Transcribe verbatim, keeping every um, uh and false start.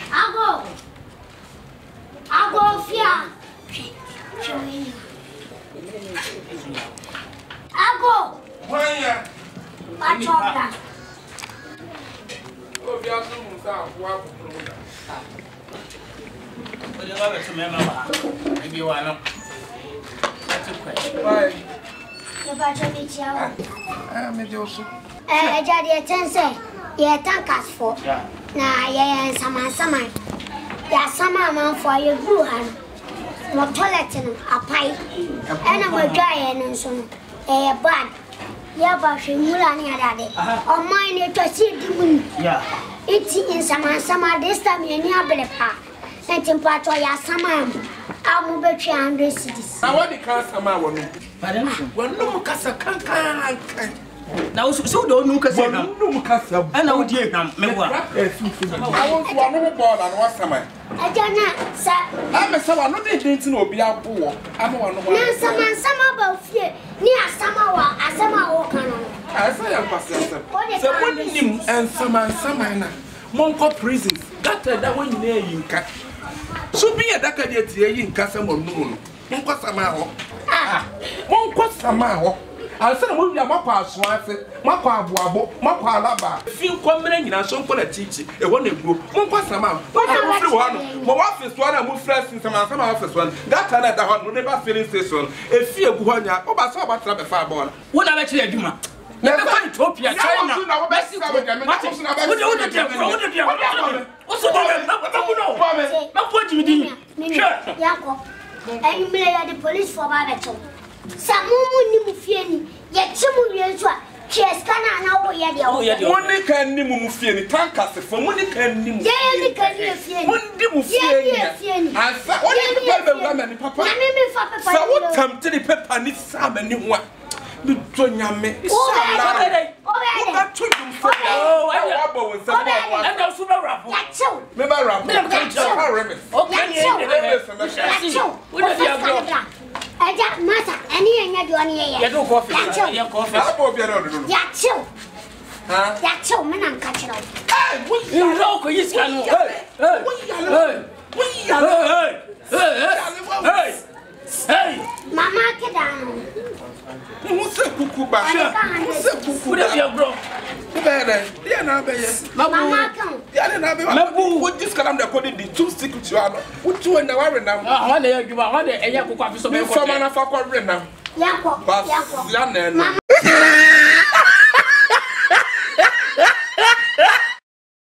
Ago. Ago fia. Ago. Wanya. Achobla. Oh, we are some sound. What? But you have to remember, maybe you are not. That's a question. Why? The budget is young. I am a Joseph. Eh, Jadi Tense, ye thank us for. Yeah. Na ye sama sama. Ya sama man for ye grew han. Mo toilet no apai. Ena mo dwa ye no so no. Eh bad. Ya ba hwe mura ni adade. O man ni to si di mun. Yeah. Iti in sama sama this time ye ni abelepa. Sentim pato ya sama. Amu be three hundred cedis. Na what the cancer man won. Pardon? Won no kasa kan kan kan. Now so don't look at Won no kasa. Ana wo die hwam mewa. I want to one ball and what sama. Ajana sa I me say one no dey dentin obi abo. Ama one no. na sama sama ba fie ni asama wa asama wo kan no. I say am pass yourself. So when nim and sama sama na. Monko prison. That that when you near yinka. So be a daka dey tie yinka sam no no. Monko sama ho. Ah. Monko sama ho. I said we are makwa asoafe, makwa aboabo, makwa alaba. Fi nkomre nyina so nkola tichi. E wo na egro. Monko sama. Mo na free one. Mo wa face one mo fresh sama sama office one. That time that one no never feeling station. E fi egu honya. O ba so ba tra be fa ball. Wo na be kire adwuma. Na be kwa Ethiopia China. Mexico. What do you do? What do you do? What's the problem? What do you know? Na po jimi di. Sure. Yanko. And you ya the police for Babeto. Samumu ni mufie ni. Ye chimu yezu a. Cheskana na wo ye dia. Oh ye dia. Money can ni mu mufie ni tankase for money can ni mu. Ye ni kan ni fie ni. Money mufie ni. Ansa what the people be woman papa. Na me me fa papa. Sa what come to the paper ni sa ma ni ho a. Mi to nyame. Obede. What to you for? Oh, I wa bo won sa ba. And also be rap. Ya chiu. Me ba rap. Me come to how remix. Okay, Ya chiu. We don't be abroad. Aja masa ani enya di oni ye. You do coffee. You coffee. Na bo bia na do no. Ya chiu. Ha? Ya chiu me na nka chiro. Eh, we You know ko yis kan. Hey. Hey. Hey. we Hey. Hey. Hey. Hey. Mama kedano. Musa kukuba. Musa kukuba. We don't be abroad. Bere, dia na be ye. Mama kan. Dia na be. Mabu. What this kalam da kodi di two secret you are. What you na worry now. Ah, ho na ye dwuma, ho na enya kokwa fi so be ko. So man afa kwa re now. Yanko. Bas, Yanko. ya na.